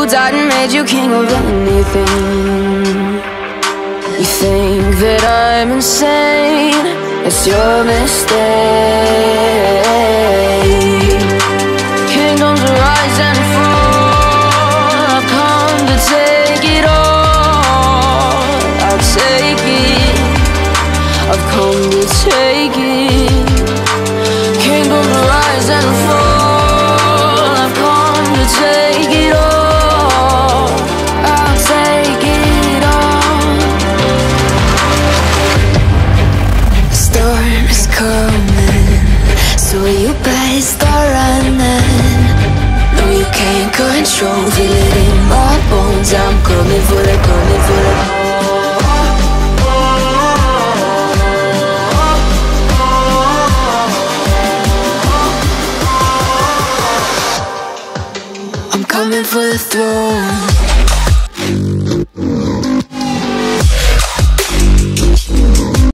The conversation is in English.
died and made you king of anything. You think that I'm insane, it's your mistake. Kingdoms rise and fall, I've come to take it all. I'll take it, I've come to take it. Kingdoms rise and fall, I've come to take it all. I'll take it all. The storm is coming, so you better start running. No, you can't control, feel it in my bones. I'm coming for the, coming for the. I'm coming for the throne.